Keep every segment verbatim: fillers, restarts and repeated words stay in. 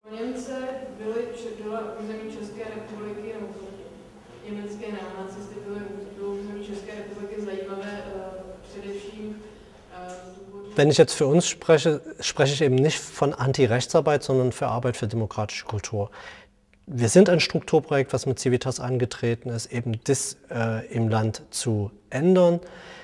Němce byly, byla území České republiky, nebo německé neonacisty byly, bylo území České republiky zajímavé především. Wenn ich jetzt für uns spreche, spreche ich eben nicht von Anti-Rechtsarbeit, sondern für Arbeit für demokratische Kultur. Wir sind ein Strukturprojekt, was mit Civitas angetreten ist, eben das äh, im Land zu ändern.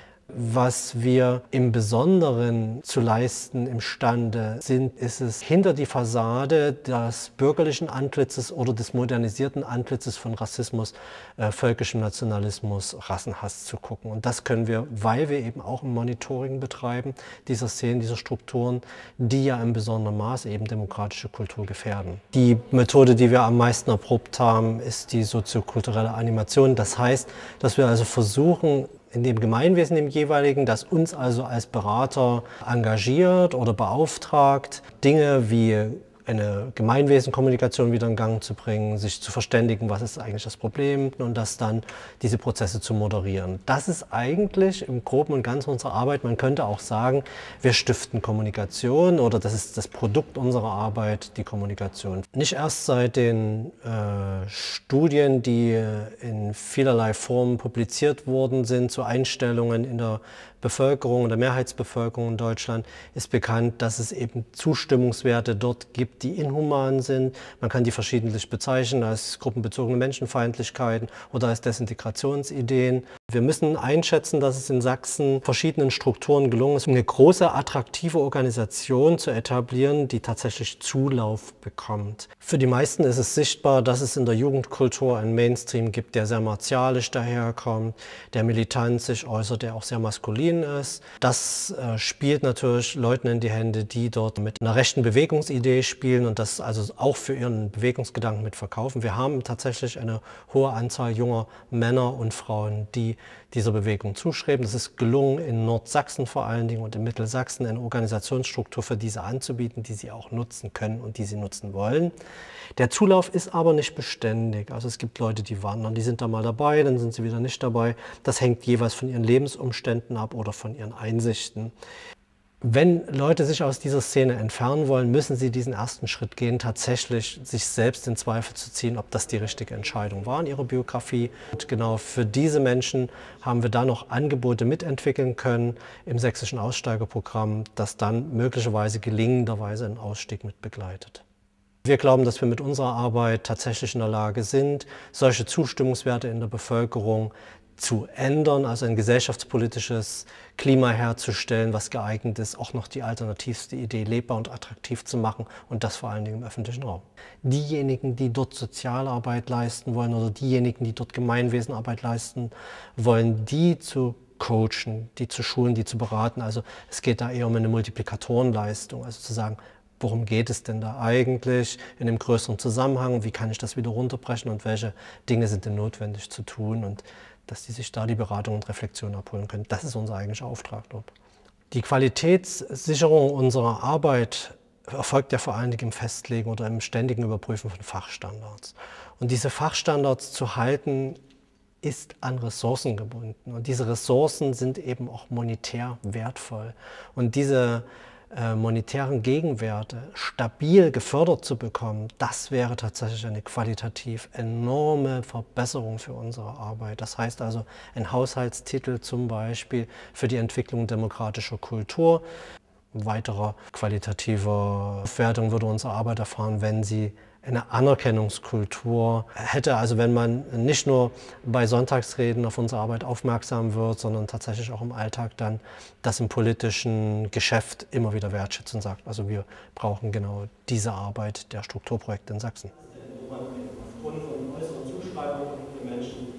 Was wir im Besonderen zu leisten imstande sind, ist es, hinter die Fassade des bürgerlichen Antlitzes oder des modernisierten Antlitzes von Rassismus, äh, völkischem Nationalismus, Rassenhass zu gucken. Und das können wir, weil wir eben auch ein Monitoring betreiben dieser Szenen, dieser Strukturen, die ja im besonderen Maße eben demokratische Kultur gefährden. Die Methode, die wir am meisten erprobt haben, ist die soziokulturelle Animation. Das heißt, dass wir also versuchen, in dem Gemeinwesen im jeweiligen, das uns also als Berater engagiert oder beauftragt, Dinge wie eine Gemeinwesenkommunikation wieder in Gang zu bringen, sich zu verständigen, was ist eigentlich das Problem und das dann diese Prozesse zu moderieren. Das ist eigentlich im Groben und Ganzen unsere Arbeit. Man könnte auch sagen, wir stiften Kommunikation oder das ist das Produkt unserer Arbeit, die Kommunikation. Nicht erst seit den äh, Studien, die in vielerlei Formen publiziert worden sind zu Einstellungen in der Bevölkerung, der Mehrheitsbevölkerung in Deutschland, ist bekannt, dass es eben Zustimmungswerte dort gibt, die inhuman sind. Man kann die verschiedentlich bezeichnen als gruppenbezogene Menschenfeindlichkeiten oder als Desintegrationsideen. Wir müssen einschätzen, dass es in Sachsen verschiedenen Strukturen gelungen ist, eine große, attraktive Organisation zu etablieren, die tatsächlich Zulauf bekommt. Für die meisten ist es sichtbar, dass es in der Jugendkultur einen Mainstream gibt, der sehr martialisch daherkommt, der militant sich äußert, der auch sehr maskulin ist. Das äh, spielt natürlich Leuten in die Hände, die dort mit einer rechten Bewegungsidee spielen und das also auch für ihren Bewegungsgedanken mitverkaufen. Wir haben tatsächlich eine hohe Anzahl junger Männer und Frauen, die dieser Bewegung zuschreiben. Das ist gelungen, in Nordsachsen vor allen Dingen und in Mittelsachsen eine Organisationsstruktur für diese anzubieten, die sie auch nutzen können und die sie nutzen wollen. Der Zulauf ist aber nicht beständig. Also es gibt Leute, die wandern, die sind da mal dabei, dann sind sie wieder nicht dabei. Das hängt jeweils von ihren Lebensumständen ab oder von ihren Einsichten. Wenn Leute sich aus dieser Szene entfernen wollen, müssen sie diesen ersten Schritt gehen, tatsächlich sich selbst in Zweifel zu ziehen, ob das die richtige Entscheidung war in ihrer Biografie. Und genau für diese Menschen haben wir da noch Angebote mitentwickeln können im sächsischen Aussteigerprogramm, das dann möglicherweise gelingenderweise einen Ausstieg mit begleitet. Wir glauben, dass wir mit unserer Arbeit tatsächlich in der Lage sind, solche Zustimmungswerte in der Bevölkerung zu ändern, also ein gesellschaftspolitisches Klima herzustellen, was geeignet ist, auch noch die alternativste Idee lebbar und attraktiv zu machen und das vor allen Dingen im öffentlichen Raum. Diejenigen, die dort Sozialarbeit leisten wollen oder diejenigen, die dort Gemeinwesenarbeit leisten wollen, die zu coachen, die zu schulen, die zu beraten. Also es geht da eher um eine Multiplikatorenleistung, also zu sagen, worum geht es denn da eigentlich in einem größeren Zusammenhang, wie kann ich das wieder runterbrechen und welche Dinge sind denn notwendig zu tun und dass die sich da die Beratung und Reflexion abholen können. Das ist unser eigentlicher Auftrag dort. Die Qualitätssicherung unserer Arbeit erfolgt ja vor allen Dingen im Festlegen oder im ständigen Überprüfen von Fachstandards. Und diese Fachstandards zu halten, ist an Ressourcen gebunden. Und diese Ressourcen sind eben auch monetär wertvoll. Und diese äh, monetären Gegenwerte stabil gefördert zu bekommen, das wäre tatsächlich eine qualitativ enorme Verbesserung für unsere Arbeit. Das heißt also ein Haushaltstitel zum Beispiel für die Entwicklung demokratischer Kultur. Weiterer qualitativer Aufwertung würde unsere Arbeit erfahren, wenn sie eine Anerkennungskultur hätte, also wenn man nicht nur bei Sonntagsreden auf unsere Arbeit aufmerksam wird, sondern tatsächlich auch im Alltag dann das im politischen Geschäft immer wieder wertschätzt und sagt, also wir brauchen genau diese Arbeit der Strukturprojekte in Sachsen. Aufgrund von äußeren Zuschreibungen der Menschen